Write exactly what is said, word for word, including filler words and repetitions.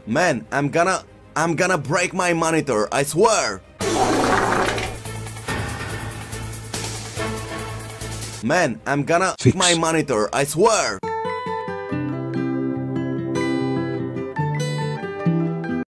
Man, I'm gonna... I'm gonna break my monitor, I swear! Man, I'm gonna... Fix. my monitor, I swear!